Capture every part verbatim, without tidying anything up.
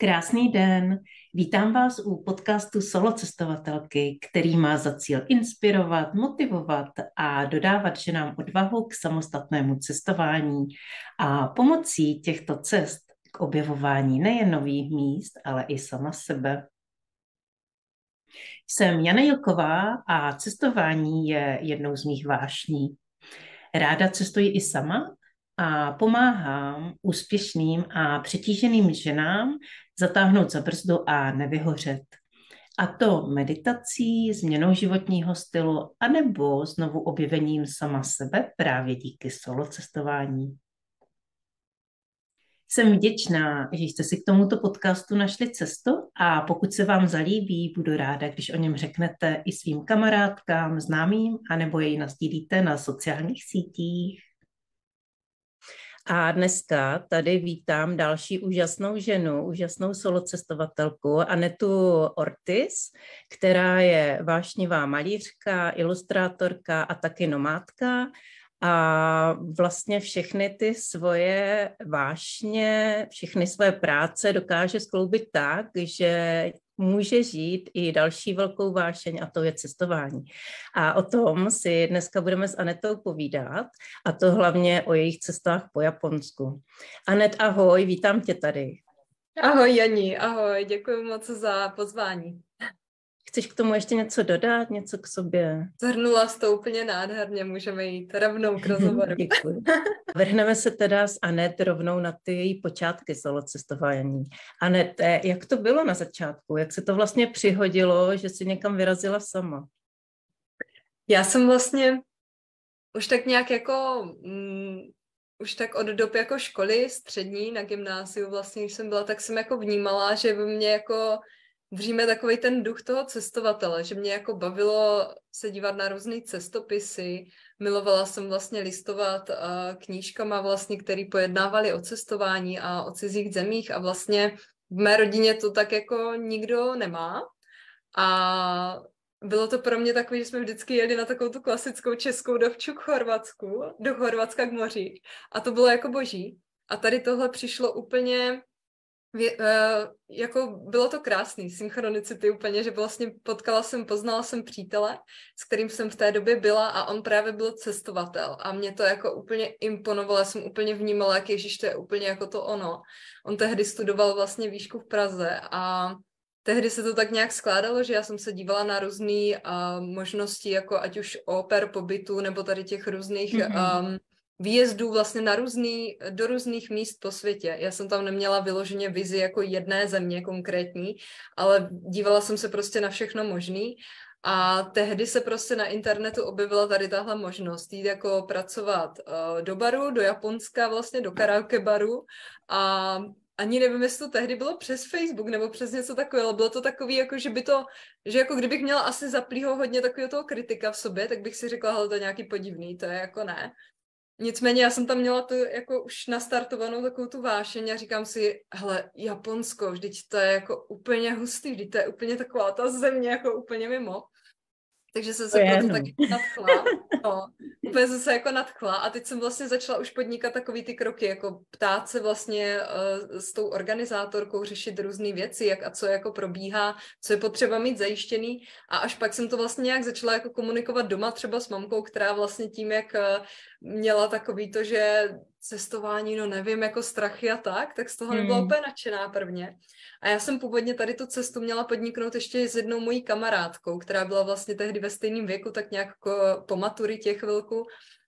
Krásný den, vítám vás u podcastu Solo cestovatelky, který má za cíl inspirovat, motivovat a dodávat ženám odvahu k samostatnému cestování a pomocí těchto cest k objevování nejen nových míst, ale i sama sebe. Jsem Jana Jilková a cestování je jednou z mých vášní. Ráda cestuji i sama a pomáhám úspěšným a přetíženým ženám zatáhnout za brzdu a nevyhořet. A to meditací, změnou životního stylu anebo znovu objevením sama sebe právě díky solo cestování. Jsem vděčná, že jste si k tomuto podcastu našli cestu a pokud se vám zalíbí, budu ráda, když o něm řeknete i svým kamarádkám, známým, anebo jej nasdílíte na sociálních sítích. A dneska tady vítám další úžasnou ženu, úžasnou solocestovatelku Anetu Ortiz, která je vášnivá malířka, ilustrátorka a taky nomádka. A vlastně všechny ty svoje vášně, všechny své práce dokáže skloubit tak, že může žít i další velkou vášeň a to je cestování. A o tom si dneska budeme s Anetou povídat a to hlavně o jejich cestách po Japonsku. Anet, ahoj, vítám tě tady. Ahoj Jani, ahoj, děkuji moc za pozvání. Chceš k tomu ještě něco dodat, něco k sobě? Zhrnula jsi to úplně nádherně, můžeme jít rovnou k rozhovoru. Děkuji. Vrhneme se teda s Anet rovnou na ty její počátky solocestování. Anet, jak to bylo na začátku? Jak se to vlastně přihodilo, že jsi někam vyrazila sama? Já jsem vlastně už tak nějak jako, mm, už tak od dob jako školy střední na gymnáziu vlastně, když jsem byla, tak jsem jako vnímala, že by mě jako vříme takovej ten duch toho cestovatele, že mě jako bavilo se dívat na různé cestopisy, milovala jsem vlastně listovat uh, knížkama vlastně, které pojednávaly o cestování a o cizích zemích a vlastně v mé rodině to tak jako nikdo nemá a bylo to pro mě takové, že jsme vždycky jeli na takovou tu klasickou českou dovču k Chorvatsku, do Chorvatska k moři a to bylo jako boží a tady tohle přišlo úplně Vě, uh, jako bylo to krásný, synchronicity úplně, že vlastně potkala jsem, poznala jsem přítele, s kterým jsem v té době byla a on právě byl cestovatel a mě to jako úplně imponovalo, já jsem úplně vnímala, jak ježiš, to je úplně jako to ono. On tehdy studoval vlastně výšku v Praze a tehdy se to tak nějak skládalo, že já jsem se dívala na různé uh, možnosti, jako ať už oper pobytu nebo tady těch různých mm-hmm. um, výjezdů vlastně na různý, do různých míst po světě. Já jsem tam neměla vyloženě vizi jako jedné země konkrétní, ale dívala jsem se prostě na všechno možný a tehdy se prostě na internetu objevila tady tahle možnost jít jako pracovat uh, do baru, do Japonska vlastně, do karaoke baru a ani nevím, jestli to tehdy bylo přes Facebook nebo přes něco takového, ale bylo to takový, jako že by to, že jako kdybych měla asi zaplýho hodně takového toho kritika v sobě, tak bych si řekla, hele, to je nějaký podivný, to je jako ne. Nicméně já jsem tam měla tu jako už nastartovanou takovou tu vášeň a říkám si, hele, Japonsko, vždyť to je jako úplně hustý, vždyť to je úplně taková ta země jako úplně mimo. Takže jsem se to proto no. taky nadchla. No, úplně jsem se jako nadchla a teď jsem vlastně začala už podnikat takový ty kroky, jako ptát se vlastně uh, s tou organizátorkou, řešit různé věci, jak a co jako probíhá, co je potřeba mít zajištěný a až pak jsem to vlastně nějak začala jako komunikovat doma třeba s mamkou, která vlastně tím, jak uh, měla takový to, že cestování, no nevím, jako strachy a tak, tak z toho nebyla hmm. úplně nadšená prvně. A já jsem původně tady tu cestu měla podniknout ještě s jednou mojí kamarádkou, která byla vlastně tehdy ve stejném věku, tak nějak jako po maturitě chvilku.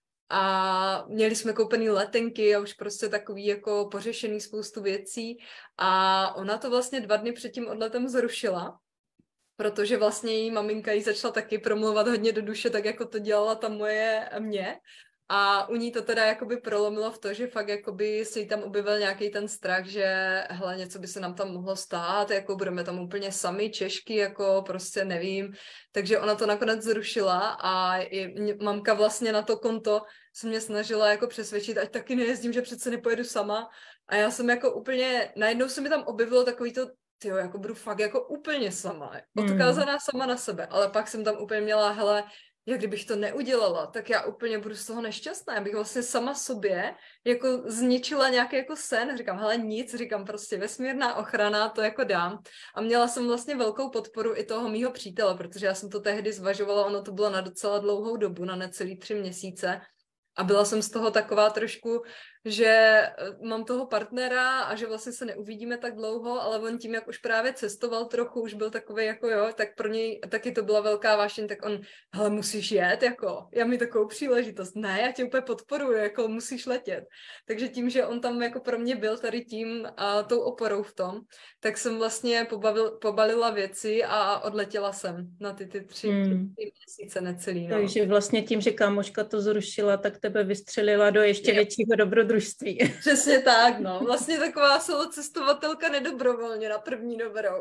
A měli jsme koupený letenky a už prostě takový jako pořešený spoustu věcí. A ona to vlastně dva dny před tím odletem zrušila, protože vlastně její maminka jí začala taky promluvat hodně do duše, tak jako to dělala ta moje mě. A u ní to teda jakoby prolomilo v to, že fakt jakoby si jí tam objevil nějaký ten strach, že hele, něco by se nám tam mohlo stát, jako budeme tam úplně sami Češky, jako prostě nevím. Takže ona to nakonec zrušila a je, mamka vlastně na to konto se mě snažila jako přesvědčit, ať taky nejezdím, že přece nepojedu sama. A já jsem jako úplně, najednou se mi tam objevilo takový to, tyjo, jako budu fakt jako úplně sama, odkázaná sama na sebe. Ale pak jsem tam úplně měla, hele, jak kdybych to neudělala, tak já úplně budu z toho nešťastná. Já bych vlastně sama sobě jako zničila nějaký jako sen. Říkám, hele nic, říkám prostě vesmírná ochrana, to jako dám. A měla jsem vlastně velkou podporu i toho mýho přítele, protože já jsem to tehdy zvažovala, ono to bylo na docela dlouhou dobu, na necelý tři měsíce. A byla jsem z toho taková trošku, že mám toho partnera a že vlastně se neuvidíme tak dlouho, ale on tím, jak už právě cestoval trochu, už byl takový jako jo, tak pro něj taky to byla velká vášeň, tak on, hele, musíš jet, jako, já mi takovou příležitost, ne, já tě úplně podporuji, jako musíš letět. Takže tím, že on tam jako pro mě byl tady tím a tou oporou v tom, tak jsem vlastně pobavil, pobalila věci a odletěla jsem na ty, ty tři, hmm. tři měsíce necelý. No. Takže vlastně tím, že kámoška to zrušila, tak tebe vystřelila do ještě je. většího dobrodružství. Přesně tak, no. Vlastně taková celocestovatelka nedobrovolně na první dobrou.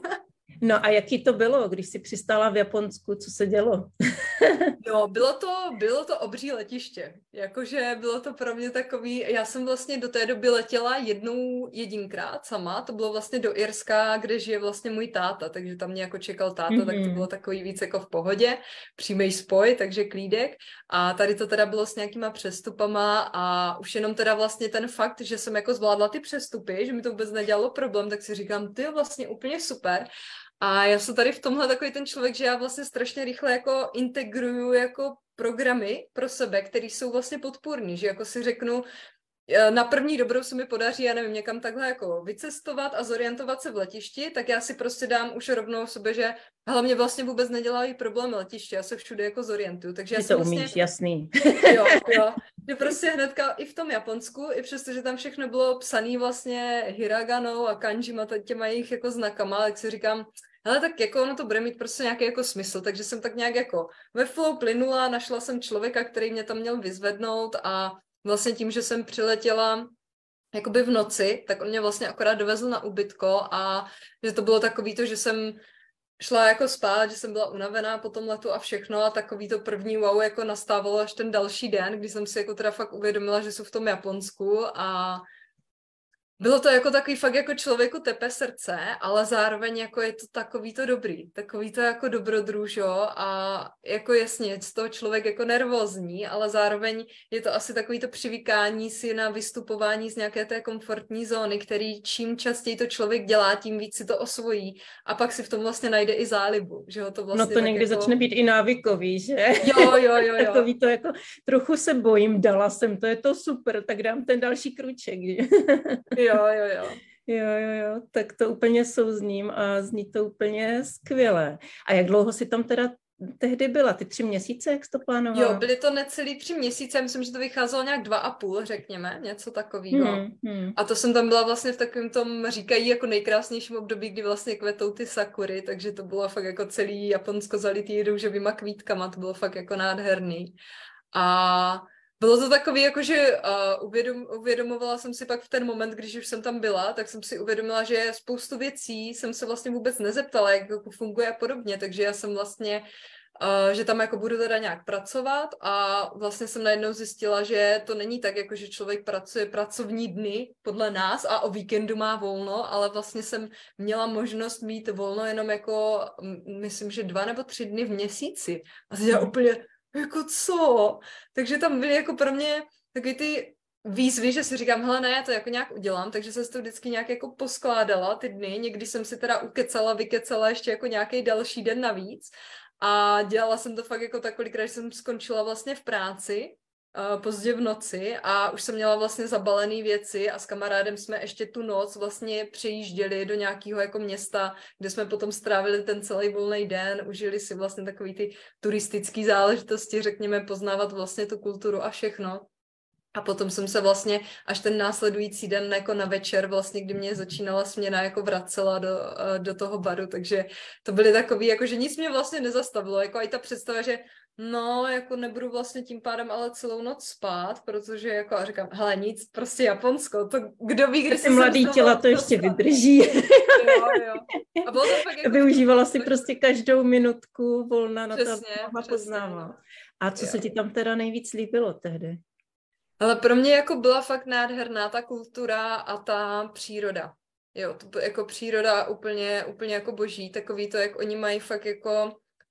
No a jaký to bylo, když jsi přistála v Japonsku, co se dělo? No, bylo to, bylo to obří letiště. Jakože bylo to pro mě takový, já jsem vlastně do té doby letěla jednou jedinkrát sama, to bylo vlastně do Irska, kde žije vlastně můj táta, takže tam mě jako čekal táta, mm-hmm. tak to bylo takový víc jako v pohodě, přímý spoj, takže klídek. A tady to teda bylo s nějakýma přestupama a už jenom teda vlastně ten fakt, že jsem jako zvládla ty přestupy, že mi to vůbec nedělalo problém, tak si říkám, ty vlastně úplně super. A já jsem tady v tomhle takový ten člověk, že já vlastně strašně rychle jako integruju jako programy pro sebe, které jsou vlastně podpůrný, že jako si řeknu, na první dobrou se mi podaří, já nevím, někam takhle jako vycestovat a zorientovat se v letišti, tak já si prostě dám už rovnou sobě, že hlavně vlastně vůbec nedělají problémy letiště, já se všude jako zorientuju. Takže já Ty to vlastně, umíš, jasný. Jo, jo. Že prostě hnedka i v tom Japonsku, i přesto, že tam všechno bylo psaný vlastně hiraganou a kanjima, těma jejich jako znakama, tak si říkám, hele, tak jako ono to bude mít prostě nějaký jako smysl, takže jsem tak nějak jako ve flow plynula, našla jsem člověka, který mě tam měl vyzvednout a vlastně tím, že jsem přiletěla jakoby v noci, tak on mě vlastně akorát dovezl na ubytko a že to bylo takový to, že jsem šla jako spát, že jsem byla unavená po tom letu a všechno a takový to první wow jako nastávalo až ten další den, kdy jsem si jako teda fakt uvědomila, že jsou v tom Japonsku a bylo to jako takový fakt jako člověku tepe srdce, ale zároveň jako je to takový to dobrý, takový to jako dobrodružo a jako jasně, je z toho člověk jako nervózní, ale zároveň je to asi takový to přivykání si na vystupování z nějaké té komfortní zóny, který čím častěji to člověk dělá, tím víc si to osvojí a pak si v tom vlastně najde i zálibu, že ho to vlastně no to někdy jako... začne být i návykový, že? Jo, jo, jo, jo. Takový to jako, trochu se bojím, dala jsem, to je to super, tak dám ten další kruček, že? Jo, jo, jo. Jo, jo, jo, tak to úplně souzním a zní to úplně skvěle. A jak dlouho jsi tam teda tehdy byla? Ty tři měsíce, jak jsi to plánovala? Jo, byly to necelý tři měsíce, myslím, že to vycházelo nějak dva a půl, řekněme, něco takového. Hmm, hmm. A to jsem tam byla vlastně v takovém tom, říkají, jako nejkrásnějším období, kdy vlastně kvetou ty sakury, takže to bylo fakt jako celý Japonsko zalitý růžovýma kvítkama, to bylo fakt jako nádherný. A bylo to takový, jako že uh, uvědom, uvědomovala jsem si pak v ten moment, když už jsem tam byla, tak jsem si uvědomila, že spoustu věcí jsem se vlastně vůbec nezeptala, jak jako funguje a podobně, takže já jsem vlastně, uh, že tam jako budu teda nějak pracovat a vlastně jsem najednou zjistila, že to není tak, jako že člověk pracuje pracovní dny podle nás a o víkendu má volno, ale vlastně jsem měla možnost mít volno jenom jako, myslím, že dva nebo tři dny v měsíci. A to je úplně... jako co? Takže tam byly jako pro mě taky ty výzvy, že si říkám, hele ne, já to jako nějak udělám, takže jsem si to vždycky nějak jako poskládala ty dny, někdy jsem si teda ukecala, vykecala ještě jako nějaký další den navíc a dělala jsem to fakt jako takolikrát, že jsem skončila vlastně v práci, uh, pozdě v noci a už jsem měla vlastně zabalené věci a s kamarádem jsme ještě tu noc vlastně přejížděli do nějakého jako města, kde jsme potom strávili ten celý volný den, užili si vlastně takový ty turistické záležitosti, řekněme, poznávat vlastně tu kulturu a všechno. A potom jsem se vlastně až ten následující den jako na večer, vlastně, kdy mě začínala směna, jako vracela do, do toho baru, takže to byly takový, jako že nic mě vlastně nezastavilo, jako i ta představa, že no, jako nebudu vlastně tím pádem ale celou noc spát, protože jako a říkám, hele nic, prostě Japonsko, to kdo ví, kde se mladý těla to ještě spát. Vydrží. Jo, jo. A bylo to fakt jako... Využívala si prostě každou minutku volna na to, a poznávala. No. A co jo. se ti tam teda nejvíc líbilo tehdy? Ale pro mě jako byla fakt nádherná ta kultura a ta příroda. Jo, to jako příroda úplně, úplně jako boží, takový to, jak oni mají fakt jako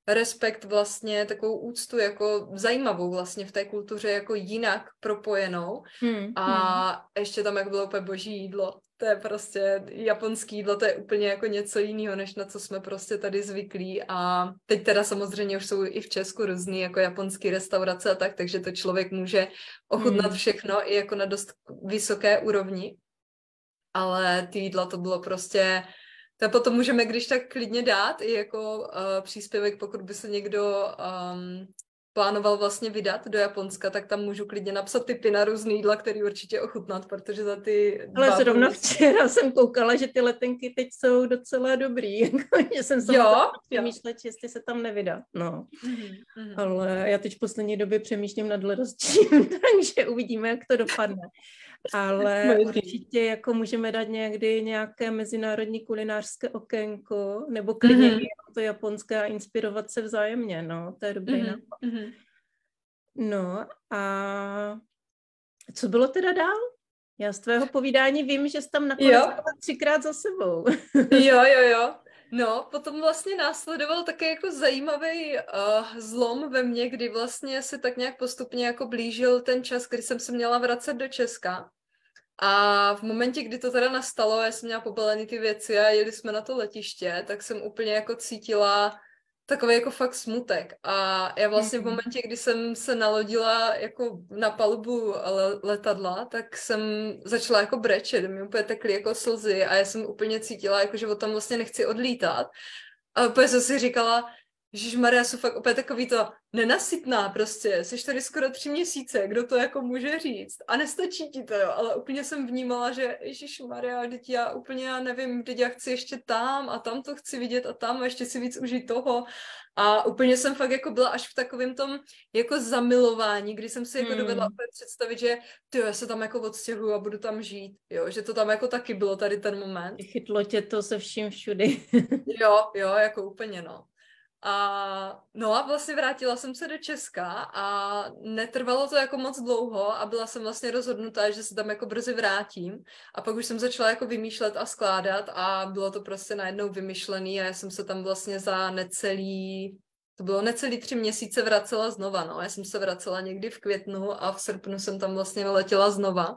respekt vlastně, takovou úctu jako zajímavou vlastně v té kultuře jako jinak propojenou. Hmm. A ještě tam jak bylo úplně boží jídlo. To je prostě japonský jídlo, to je úplně jako něco jiného, než na co jsme prostě tady zvyklí. A teď teda samozřejmě už jsou i v Česku různý jako japonský restaurace a tak, takže to člověk může ochutnat hmm. všechno i jako na dost vysoké úrovni. Ale ty jídla to bylo prostě... To potom můžeme když tak klidně dát i jako uh, příspěvek, pokud by se někdo um, plánoval vlastně vydat do Japonska, tak tam můžu klidně napsat tipy na různý jídla, který určitě ochutnat, protože za ty... Ale zrovna včera jsem koukala, že ty letenky teď jsou docela dobrý, že jsem se přemýšlet, jestli se tam nevydat, no. Mm-hmm. Ale já teď v poslední době přemýšlím nad ledosčím, takže uvidíme, jak to dopadne. Ale určitě jako můžeme dát někdy nějaké mezinárodní kulinářské okénko, nebo klidně mm-hmm. i to japonské a inspirovat se vzájemně, no, to je dobrý mm-hmm. nápad. Mm-hmm. No a co bylo teda dál? Já z tvého povídání vím, že jsi tam nakonec třikrát za sebou. Jo, jo, jo. No, potom vlastně následoval také jako zajímavý uh, zlom ve mně, kdy vlastně se tak nějak postupně jako blížil ten čas, kdy jsem se měla vracet do Česka. A v momentě, kdy to teda nastalo, já jsem měla pobalený ty věci a jeli jsme na to letiště, tak jsem úplně jako cítila takový jako fakt smutek. A já vlastně v momentě, kdy jsem se nalodila jako na palubu letadla, tak jsem začala jako brečet, mi úplně tekly jako slzy a já jsem úplně cítila, jako, že od tam vlastně nechci odlítat. A úplně jsem si říkala, ježišmarja, jsou fakt opět takový to nenasytná prostě, jsi tady skoro tři měsíce, kdo to jako může říct a nestačí ti to, jo, ale úplně jsem vnímala, že ježišmarja, teď já úplně já nevím, teď já chci ještě tam a tam to chci vidět a tam a ještě si víc užít toho a úplně jsem fakt jako byla až v takovém tom jako zamilování, kdy jsem si jako hmm. dovedla opět představit, že tyjo, já se tam jako odstěhuju a budu tam žít, jo, že to tam jako taky bylo tady ten moment. Chytlo tě to se vším všudy. Jo, jo, jako úplně no. A no a vlastně vrátila jsem se do Česka a netrvalo to jako moc dlouho a byla jsem vlastně rozhodnutá, že se tam jako brzy vrátím a pak už jsem začala jako vymýšlet a skládat a bylo to prostě najednou vymyšlený a já jsem se tam vlastně za necelý, to bylo necelý tři měsíce vracela znova, no, já jsem se vracela někdy v květnu a v srpnu jsem tam vlastně letěla znova.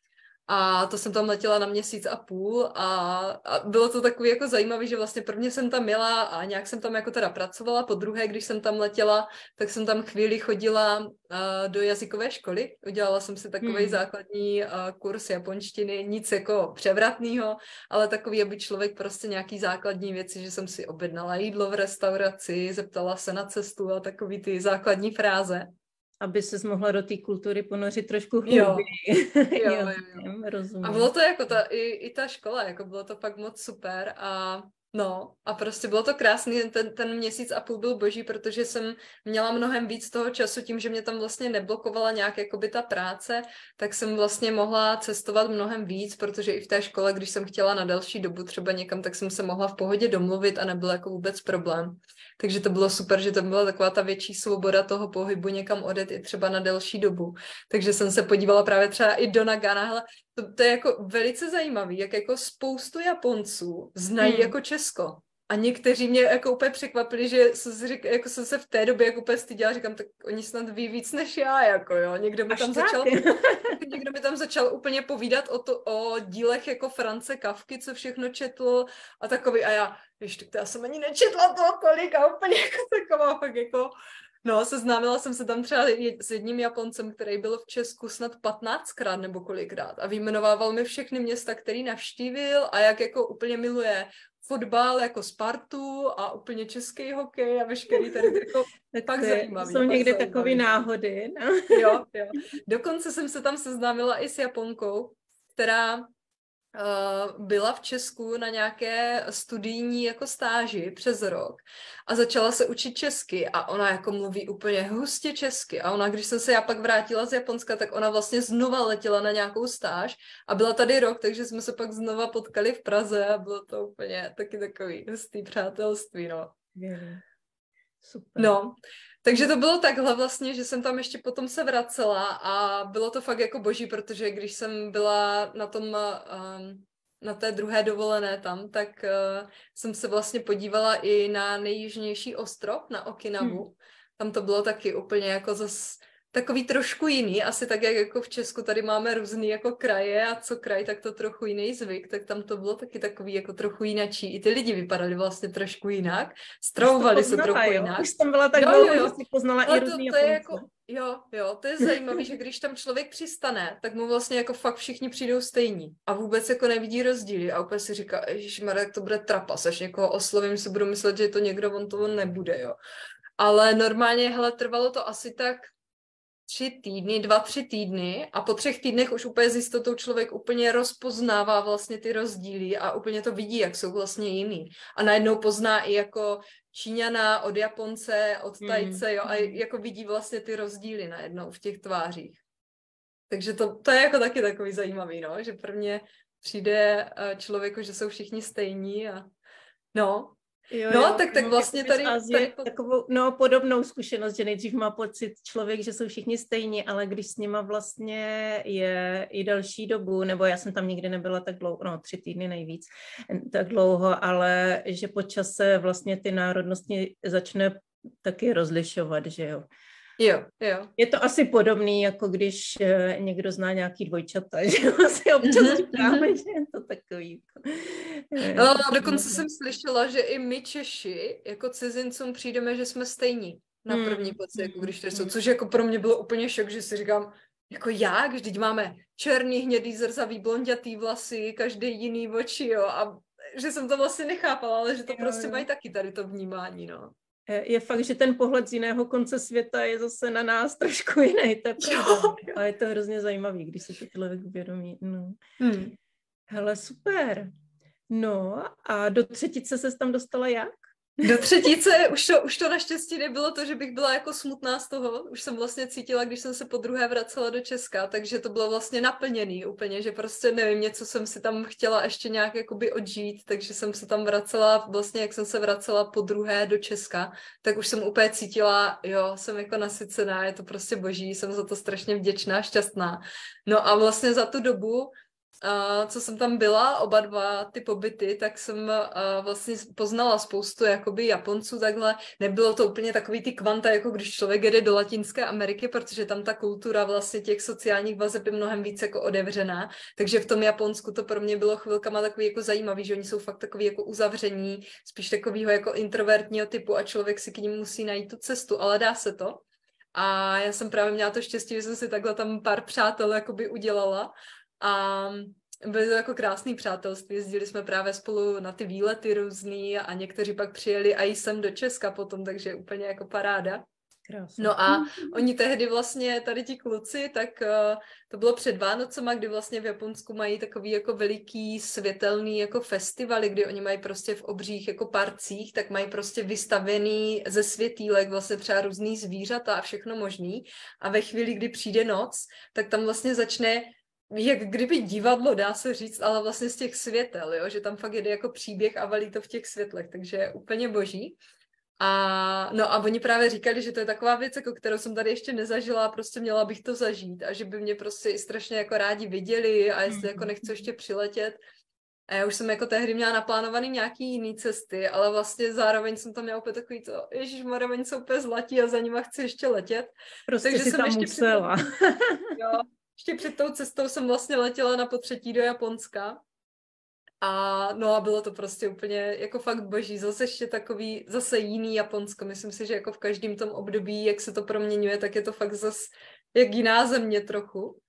A to jsem tam letěla na měsíc a půl a, a bylo to takový jako zajímavý, že vlastně prvně jsem tam jela a nějak jsem tam jako teda pracovala, po druhé, když jsem tam letěla, tak jsem tam chvíli chodila uh, do jazykové školy, udělala jsem si takový hmm. základní uh, kurz japonštiny, nic jako převratného, ale takový, aby člověk prostě nějaký základní věci, že jsem si objednala jídlo v restauraci, zeptala se na cestu a takový ty základní fráze. Aby se mohla do té kultury ponořit trošku hlouběji. Jo, jo, jo, jo. Rozumím. A bylo to jako ta, i, i ta škola, jako bylo to fakt moc super a no, a prostě bylo to krásný, ten, ten měsíc a půl byl boží, protože jsem měla mnohem víc toho času tím, že mě tam vlastně neblokovala nějak jakoby ta práce, tak jsem vlastně mohla cestovat mnohem víc, protože i v té škole, když jsem chtěla na delší dobu třeba někam, tak jsem se mohla v pohodě domluvit a nebyl jako vůbec problém. Takže to bylo super, že to byla taková ta větší svoboda toho pohybu někam odjet i třeba na delší dobu. Takže jsem se podívala právě třeba i do Nagana. Hele, to, to je jako velice zajímavý, jak jako spoustu Japonců znají hmm. jako Česko. A někteří mě jako úplně překvapili, že jsem, si řík, jako jsem se v té době jako úplně styděla, říkám, tak oni snad ví víc než já, jako jo. Někdo mi tam začal, někdo mi tam začal úplně povídat o, to, o dílech jako France Kafky, co všechno četl a takový. A já, víš, tak to já jsem ani nečetla toho tolik a úplně jako taková fakt jako... No, seznámila jsem se tam třeba s jedním Japoncem, který byl v Česku snad patnáctkrát nebo kolikrát a vyjmenovával mi všechny města, který navštívil a jak jako úplně miluje fotbal jako Spartu a úplně český hokej a veškerý tady jako pak zajímavý. Jsou někde takové náhody. No? Jo, jo. Dokonce jsem se tam seznámila i s Japonkou, která Uh, byla v Česku na nějaké studijní jako stáži přes rok a začala se učit česky a ona jako mluví úplně hustě česky a ona, když jsem se já pak vrátila z Japonska, tak ona vlastně znova letěla na nějakou stáž a byla tady rok, takže jsme se pak znova potkali v Praze a bylo to úplně taky takový hustý přátelství, no. Yeah. Super. No, takže to bylo takhle vlastně, že jsem tam ještě potom se vracela a bylo to fakt jako boží, protože když jsem byla na tom um, na té druhé dovolené tam, tak uh, jsem se vlastně podívala i na nejjižnější ostrov, na Okinavu. Hmm. Tam to bylo taky úplně jako zas takový trošku jiný, asi tak, jak jako v Česku tady máme různý jako kraje a co kraj, tak to trochu jiný zvyk, tak tam to bylo taky takový jako trochu jinačí. I ty lidi vypadali vlastně trošku jinak, stravovali se trochu jo? jinak. Už jsem byla tak jo, dlouho, jo, jo. že si poznala ale i to, různý to je Japonce. jako, jo, jo, to je zajímavé, že když tam člověk přistane, tak mu vlastně jako fakt všichni přijdou stejní a vůbec jako nevidí rozdíly a úplně si říká, ježišmarja, jak to bude trapas, až někoho oslovím, si budu myslet, že je to někdo, on to on nebude, jo. Ale normálně, hele, trvalo to asi tak tři týdny, dva, tři týdny a po třech týdnech už úplně s jistotou člověk úplně rozpoznává vlastně ty rozdíly a úplně to vidí, jak jsou vlastně jiný. A najednou pozná i jako Číňana od Japonce, od Tajce, jo, a jako vidí vlastně ty rozdíly najednou v těch tvářích. Takže to, to je jako taky takový zajímavý, no, že prvně přijde člověku, že jsou všichni stejní a no, Jo, no, jo, tak, tak vlastně tady, Azie, tady... takovou, no, podobnou zkušenost, že nejdřív má pocit člověk, že jsou všichni stejní, ale když s nima vlastně je i další dobu, nebo já jsem tam nikdy nebyla tak dlouho, no tři týdny nejvíc, tak dlouho, ale že po čase vlastně ty národnosti začne taky rozlišovat, že jo. Jo, jo. Je to asi podobný, jako když někdo zná nějaký dvojčata, že si občas říkáme, že je to takový. No, dokonce jsem slyšela, že i my Češi jako cizincům přijdeme, že jsme stejní na první pocit, jako když to jsou, což jako pro mě bylo úplně šok, že si říkám, jako jak, vždyť máme černý, hnědý, zrzavý, blondětý vlasy, každý jiný oči, jo, a že jsem to vlastně nechápala, ale že to jo, prostě jo. mají taky tady to vnímání, no. Je fakt, že ten pohled z jiného konce světa je zase na nás trošku jiný, to je pravda. A je to hrozně zajímavý, když se to člověk uvědomí. No. Hmm. Hele, super. No a do třetice ses tam dostala jak? Do třetice už to, už to naštěstí nebylo to, že bych byla jako smutná z toho. Už jsem vlastně cítila, když jsem se po druhé vracela do Česka, takže to bylo vlastně naplněný úplně, že prostě nevím, něco jsem si tam chtěla ještě nějak jakoby odžít, takže jsem se tam vracela, vlastně jak jsem se vracela po druhé do Česka, tak už jsem úplně cítila, jo, jsem jako nasycená, je to prostě boží, jsem za to strašně vděčná, šťastná. No a vlastně za tu dobu, Uh, co jsem tam byla, oba dva ty pobyty, tak jsem uh, vlastně poznala spoustu jakoby Japonců takhle. Nebylo to úplně takový ty kvanta, jako když člověk jede do Latinské Ameriky, protože tam ta kultura vlastně těch sociálních vazeb je mnohem víc jako otevřená. Takže v tom Japonsku to pro mě bylo chvilkama takový jako zajímavý, že oni jsou fakt takový jako uzavření, spíš takovýho jako introvertního typu a člověk si k ním musí najít tu cestu, ale dá se to. A já jsem právě měla to štěstí, že jsem si takhle tam pár přátel jakoby udělala. A byly to jako krásný přátelství, jezdili jsme právě spolu na ty výlety různý a někteří pak přijeli a i sem do Česka potom, takže úplně jako paráda. Krásný. No a oni tehdy vlastně, tady ti kluci, tak uh, to bylo před Vánocema, kdy vlastně v Japonsku mají takový jako veliký světelný jako festivaly, kdy oni mají prostě v obřích jako parcích, tak mají prostě vystavený ze světýlek vlastně třeba různý zvířata a všechno možný. A ve chvíli, kdy přijde noc, tak tam vlastně začne jak kdyby divadlo, dá se říct, ale vlastně z těch světel, jo? Že tam fakt jede jako příběh a valí to v těch světlech, takže je úplně boží. A, no a oni právě říkali, že to je taková věc, jako kterou jsem tady ještě nezažila a prostě měla bych to zažít a že by mě prostě i strašně jako rádi viděli a jestli jako nechci ještě přiletět. A já už jsem jako tehdy měla naplánovaný nějaký jiný cesty, ale vlastně zároveň jsem tam měla úplně takový to, ježišmarja, oni jsou úplně zlatí a za nima chci ještě letět. Prostě takže si jsem tam ještě musela. Přitom, jo, ještě před tou cestou jsem vlastně letěla na potřetí do Japonska a no a bylo to prostě úplně jako fakt boží, zase ještě takový, zase jiný Japonsko, myslím si, že jako v každém tom období, jak se to proměňuje, tak je to fakt zase jak jiná země trochu.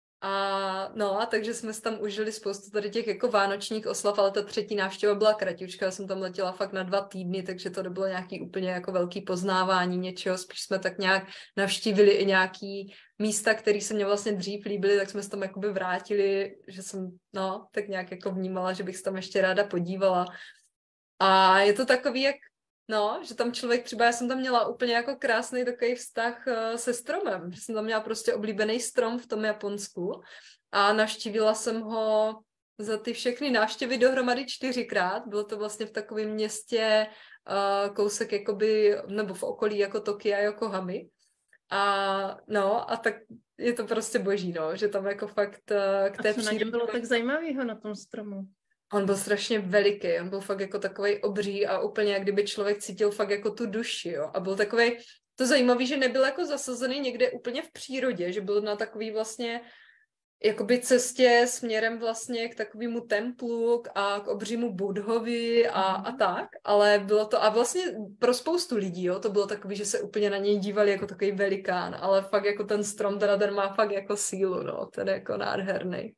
A no, a takže jsme si tam užili spoustu tady těch jako vánočních oslav, ale ta třetí návštěva byla kratička, já jsem tam letěla fakt na dva týdny, takže to nebylo nějaký úplně jako velký poznávání něčeho, spíš jsme tak nějak navštívili i nějaký místa, které se mě vlastně dřív líbily, tak jsme se tam jakoby vrátili, že jsem, no, tak nějak jako vnímala, že bych se tam ještě ráda podívala. A je to takový, jak no, že tam člověk třeba, já jsem tam měla úplně jako krásný takový vztah uh, se stromem, že jsem tam měla prostě oblíbený strom v tom Japonsku a navštívila jsem ho za ty všechny návštěvy dohromady čtyřikrát, bylo to vlastně v takovém městě uh, kousek jakoby, nebo v okolí jako Tokia, Yokohamy a no, a tak je to prostě boží, no, že tam jako fakt uh, k té přírodě... A co na něm bylo tak zajímavého na tom stromu? On byl strašně veliký, on byl fakt jako takovej obří a úplně jak kdyby člověk cítil fakt jako tu duši, jo. A byl takovej, to zajímavý, že nebyl jako zasazený někde úplně v přírodě, že byl na takový vlastně jakoby cestě směrem vlastně k takovému templu a k obřímu Budhovi a, a tak, ale bylo to, a vlastně pro spoustu lidí, jo, to bylo takový, že se úplně na něj dívali jako takový velikán, ale fakt jako ten strom, teda ten má fakt jako sílu, no, ten je jako nádherný.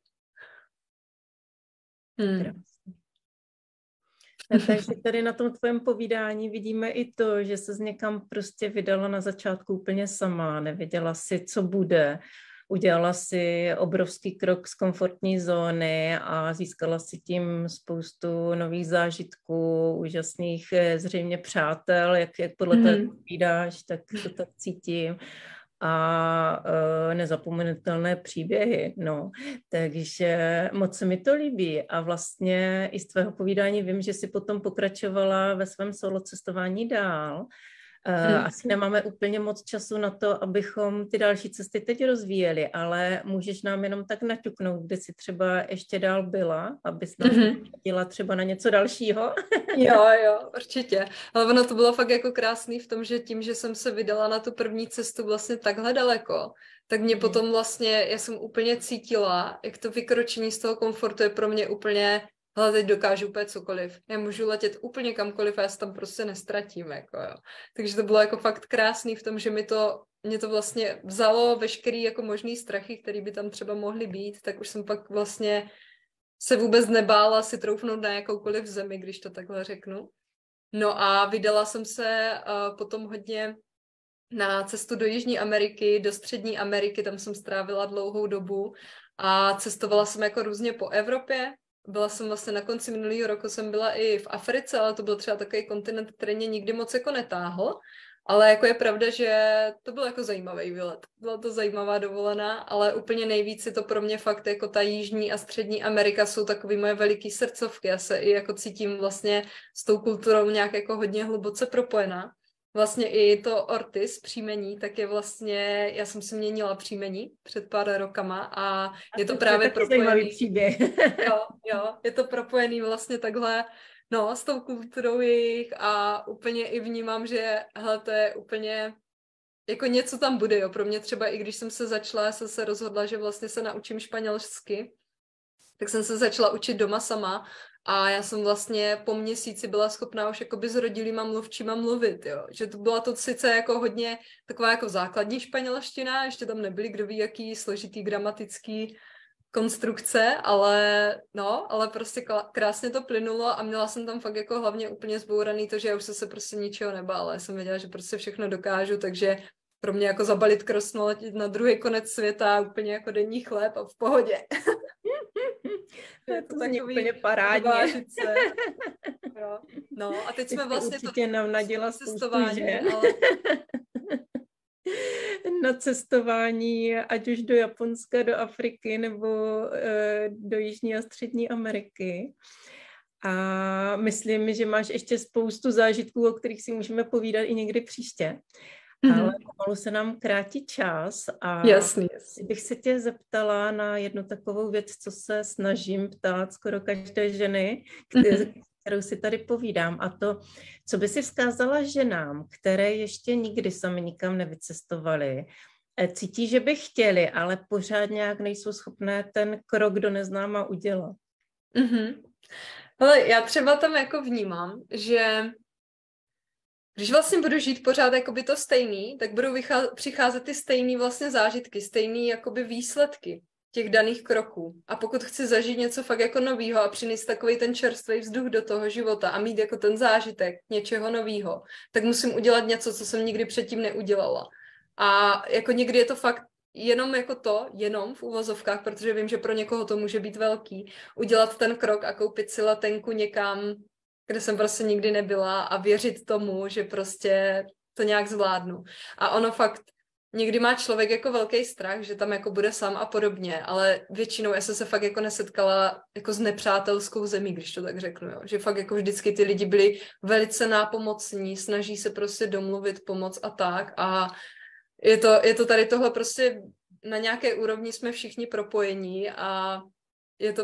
Hmm. Takže tady na tom tvém povídání vidíme i to, že se z někam prostě vydala na začátku úplně sama, nevěděla si, co bude. Udělala si obrovský krok z komfortní zóny a získala si tím spoustu nových zážitků, úžasných zřejmě přátel, jak, jak podle mm-hmm. toho povídáš, tak to tak cítím. A uh, nezapomenutelné příběhy, no. Takže moc se mi to líbí a vlastně i z tvého povídání vím, že jsi potom pokračovala ve svém solo cestování dál. Uh, asi nemáme úplně moc času na to, abychom ty další cesty teď rozvíjeli, ale můžeš nám jenom tak naťuknout, kde jsi třeba ještě dál byla, abys nám mm-hmm. dělala třeba na něco dalšího. Jo, jo, určitě. Ale ono to bylo fakt jako krásný v tom, že tím, že jsem se vydala na tu první cestu vlastně takhle daleko, tak mě mm. potom vlastně, já jsem úplně cítila, jak to vykročení z toho komfortu je pro mě úplně, hele, teď dokážu úplně cokoliv. Já můžu letět úplně kamkoliv a já se tam prostě nestratím, jako jo. Takže to bylo jako fakt krásný v tom, že mi to, mě to vlastně vzalo veškerý jako možný strachy, který by tam třeba mohly být, tak už jsem pak vlastně se vůbec nebála si troufnout na jakoukoliv zemi, když to takhle řeknu. No a vydala jsem se uh, potom hodně na cestu do Jižní Ameriky, do Střední Ameriky, tam jsem strávila dlouhou dobu a cestovala jsem jako různě po Evropě. Byla jsem vlastně na konci minulého roku, jsem byla i v Africe, ale to byl třeba takový kontinent, který mě nikdy moc jako netáhl. Ale jako je pravda, že to byl jako zajímavý výlet. Byla to zajímavá dovolená, ale úplně nejvíc je to pro mě fakt jako ta Jižní a Střední Amerika jsou takový moje veliký srdcovky. Já se i jako cítím vlastně s tou kulturou nějak jako hodně hluboce propojená. Vlastně i to Ortiz příjmení, tak je vlastně, já jsem si měnila příjmení před pár rokama a, a je to, to právě propojený. Příběh. Jo, jo, je to propojený vlastně takhle no, s tou kulturou jejich a úplně i vnímám, že hele, to je úplně, jako něco tam bude, jo. Pro mě třeba i když jsem se začala, jsem se rozhodla, že vlastně se naučím španělsky, tak jsem se začala učit doma sama a já jsem vlastně po měsíci byla schopná už jakoby s rodilýma mluvčíma mluvit, jo. Že to byla to sice jako hodně taková jako základní španělština, ještě tam nebyly kdo ví jaký složitý gramatický konstrukce, ale no, ale prostě krásně to plynulo a měla jsem tam fakt jako hlavně úplně zbouraný to, že já už se, se prostě ničeho nebála. Já jsem věděla, že prostě všechno dokážu, takže pro mě jako zabalit krosno, letět na druhý konec světa, úplně jako denní chléb a v pohodě. To je to takový úplně parádně. No. no a teď jsme vlastně určitě to nám naděla cestování, že? ale na cestování, ať už do Japonska, do Afriky nebo e, do Jižní a Střední Ameriky. A myslím, že máš ještě spoustu zážitků, o kterých si můžeme povídat i někdy příště. Mm-hmm. Ale pomalu se nám krátí čas a jasný, jasný. bych se tě zeptala na jednu takovou věc, co se snažím ptát skoro každé ženy, které, mm-hmm. kterou si tady povídám, a to, co by si vzkázala ženám, které ještě nikdy sami nikam nevycestovali, cítí, že by chtěli, ale pořád nějak nejsou schopné ten krok do neznáma udělat. Mm-hmm. Ale já třeba tam jako vnímám, že když vlastně budu žít pořád jakoby to stejný, tak budou vycházet, přicházet ty stejný vlastně zážitky, stejný jakoby výsledky těch daných kroků. A pokud chci zažít něco fakt jako novýho a přinést takový ten čerstvý vzduch do toho života a mít jako ten zážitek něčeho novýho, tak musím udělat něco, co jsem nikdy předtím neudělala. A jako někdy je to fakt jenom jako to, jenom v uvozovkách, protože vím, že pro někoho to může být velký, udělat ten krok a koupit si letenku někam, kde jsem prostě nikdy nebyla a věřit tomu, že prostě to nějak zvládnu. A ono fakt, někdy má člověk jako velký strach, že tam jako bude sám a podobně, ale většinou já jsem se fakt jako nesetkala jako s nepřátelskou zemí, když to tak řeknu, jo. Že fakt jako vždycky ty lidi byli velice nápomocní, snaží se prostě domluvit, pomoc a tak a je to, je to tady tohle prostě na nějaké úrovni jsme všichni propojení a je to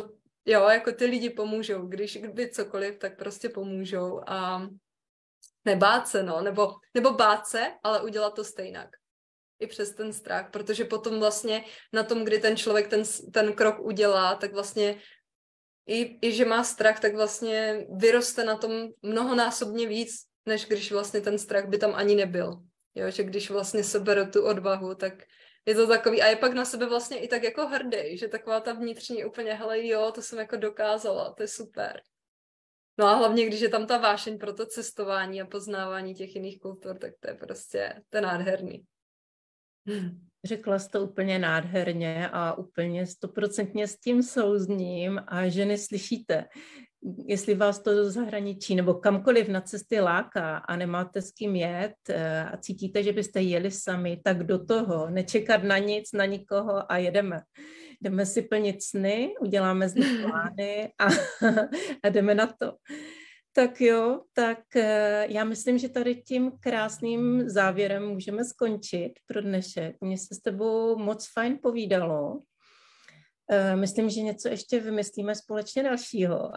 jo, jako ty lidi pomůžou, když kdyby cokoliv, tak prostě pomůžou a nebát se, no, nebo, nebo bát se, ale udělat to stejnak. I přes ten strach, protože potom vlastně na tom, kdy ten člověk ten, ten krok udělá, tak vlastně i, i že má strach, tak vlastně vyroste na tom mnohonásobně víc, než když vlastně ten strach by tam ani nebyl. Jo, že když vlastně sebere tu odvahu, tak je to takový, a je pak na sebe vlastně i tak jako hrdý, že taková ta vnitřní úplně, hele jo, to jsem jako dokázala, to je super. No a hlavně, když je tam ta vášeň pro to cestování a poznávání těch jiných kultur, tak to je prostě, to je nádherný. Řekla jsi to úplně nádherně a úplně stoprocentně s tím souzním a ženy slyšíte, jestli vás to do zahraničí nebo kamkoliv na cesty láká a nemáte s kým jet a cítíte, že byste jeli sami, tak do toho, nečekat na nic, na nikoho a jedeme. Jdeme si plnit sny, uděláme z nich plány a, a jdeme na to. Tak jo, tak já myslím, že tady tím krásným závěrem můžeme skončit pro dnešek. Mně se s tebou moc fajn povídalo. Myslím, že něco ještě vymyslíme společně dalšího.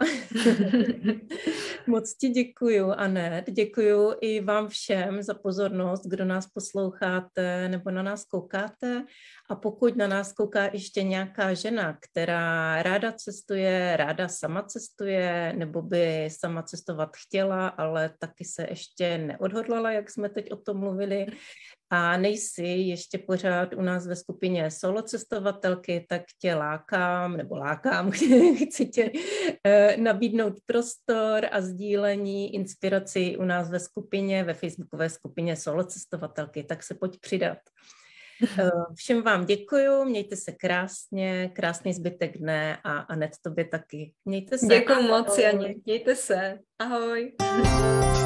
Moc ti děkuju, Anet. Děkuju i vám všem za pozornost, kdo nás posloucháte nebo na nás koukáte. A pokud na nás kouká ještě nějaká žena, která ráda cestuje, ráda sama cestuje, nebo by sama cestovat chtěla, ale taky se ještě neodhodlala, jak jsme teď o tom mluvili, a nejsi ještě pořád u nás ve skupině solo cestovatelky, tak tě lákám, nebo lákám, chci tě nabídnout prostor a sdílení, inspiraci u nás ve skupině, ve facebookové skupině solo cestovatelky, tak se pojď přidat. Všem vám děkuju, mějte se krásně, krásný zbytek dne a Anet, tobě taky. Mějte se. Děkuju moc, Janě, mějte se. Ahoj.